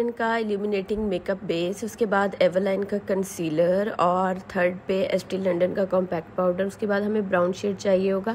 का illuminating makeup base, उसके बाद एवरलाइन का कंसीलर और थर्ड पे एस्टी लंडन का कॉम्पैक्ट पाउडर। उसके बाद हमें ब्राउन शेड चाहिए होगा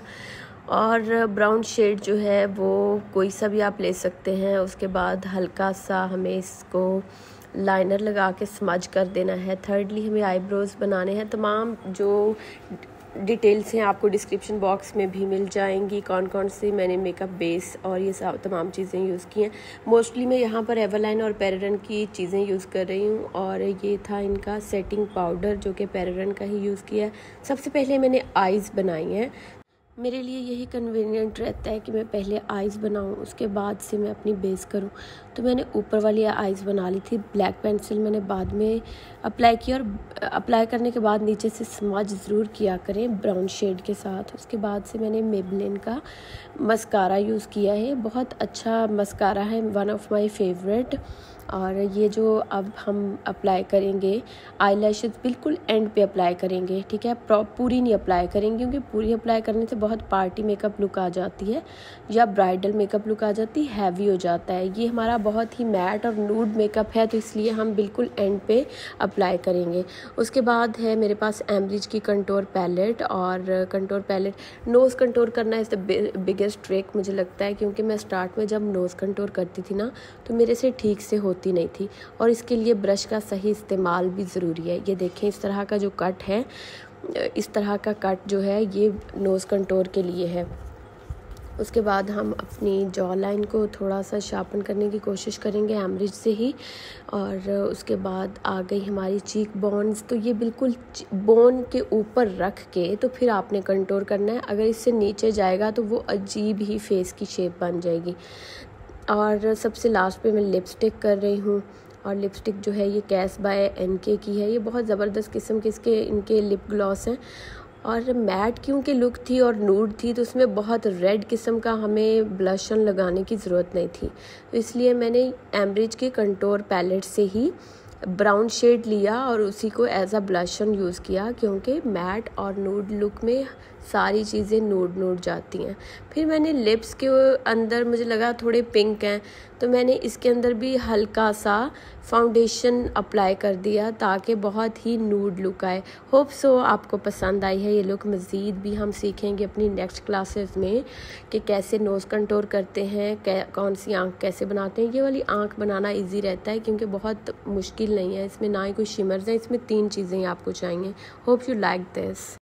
और ब्राउन शेड जो है वो कोई सा भी आप ले सकते हैं। उसके बाद हल्का सा हमें इसको लाइनर लगा के स्मज कर देना है। थर्डली हमें आईब्रोज़ बनाने हैं। तमाम जो डिटेल्स हैं आपको डिस्क्रिप्शन बॉक्स में भी मिल जाएंगी, कौन कौन से मैंने मेकअप बेस और ये सब तमाम चीज़ें यूज़ की हैं। मोस्टली मैं यहाँ पर एवरलाइन और पैरेरन की चीज़ें यूज़ कर रही हूँ और ये था इनका सेटिंग पाउडर जो कि पैरेरन का ही यूज़ किया है। सबसे पहले मैंने आइज़ बनाई हैं। मेरे लिए यही कन्वीनियंट रहता है कि मैं पहले आइज़ बनाऊं, उसके बाद से मैं अपनी बेस करूं। तो मैंने ऊपर वाली आइज़ बना ली थी। ब्लैक पेंसिल मैंने बाद में अप्लाई किया और अप्लाई करने के बाद नीचे से स्मज ज़रूर किया करें ब्राउन शेड के साथ। उसके बाद से मैंने मेबलिन का मस्कारा यूज़ किया है। बहुत अच्छा मस्कारा है, वन ऑफ माई फेवरेट। और ये जो अब हम अप्लाई करेंगे आईलैशेस बिल्कुल एंड पे अप्लाई करेंगे, ठीक है। पूरी नहीं अप्लाई करेंगे क्योंकि पूरी अप्लाई करने से बहुत पार्टी मेकअप लुक आ जाती है या ब्राइडल मेकअप लुक आ जाती है, हैवी हो जाता है। ये हमारा बहुत ही मैट और नूड मेकअप है तो इसलिए हम बिल्कुल एंड पे अप्लाई करेंगे। उसके बाद है मेरे पास एम्ब्रिज की कंटोर पैलेट और कंटोर पैलेट नोज़ कंटोर करना इज़ द बिगेस्ट ट्रिक मुझे लगता है, क्योंकि मैं स्टार्ट में जब नोज़ कंटोर करती थी ना तो मेरे से ठीक से होती नहीं थी और इसके लिए ब्रश का सही इस्तेमाल भी ज़रूरी है। ये देखें इस तरह का जो कट है, इस तरह का कट जो है ये नोज़ कंटोर के लिए है। उसके बाद हम अपनी जॉ लाइन को थोड़ा सा शार्पन करने की कोशिश करेंगे एम्ब्रिज से ही। और उसके बाद आ गई हमारी चीक बोन्स। तो ये बिल्कुल बोन के ऊपर रख के तो फिर आपने कंटोर करना है। अगर इससे नीचे जाएगा तो वो अजीब ही फेस की शेप बन जाएगी। और सबसे लास्ट पे मैं लिपस्टिक कर रही हूँ और लिपस्टिक जो है ये कैस बाय एनके की है। ये बहुत ज़बरदस्त किस्म के इनके लिप ग्लॉस हैं और मैट क्योंकि लुक थी और नूड थी तो उसमें बहुत रेड किस्म का हमें ब्लशन लगाने की ज़रूरत नहीं थी, तो इसलिए मैंने एम्ब्रिज के कंटोर पैलेट से ही ब्राउन शेड लिया और उसी को एज अ ब्लशन यूज़ किया, क्योंकि मैट और नूड लुक में सारी चीज़ें नूड जाती हैं। फिर मैंने लिप्स के अंदर मुझे लगा थोड़े पिंक हैं तो मैंने इसके अंदर भी हल्का सा फाउंडेशन अप्लाई कर दिया ताकि बहुत ही नूड लुक आए। होप सो आपको पसंद आई है ये लुक। मज़ीद भी हम सीखेंगे अपनी नेक्स्ट क्लासेस में कि कैसे नोज़ कंटोर करते हैं, कौन सी आँख कैसे बनाते हैं। ये वाली आँख बनाना ईजी रहता है क्योंकि बहुत मुश्किल नहीं है, इसमें ना ही कोई शिमर्स हैं, इसमें 3 चीज़ें आपको चाहिए। Hope you like this.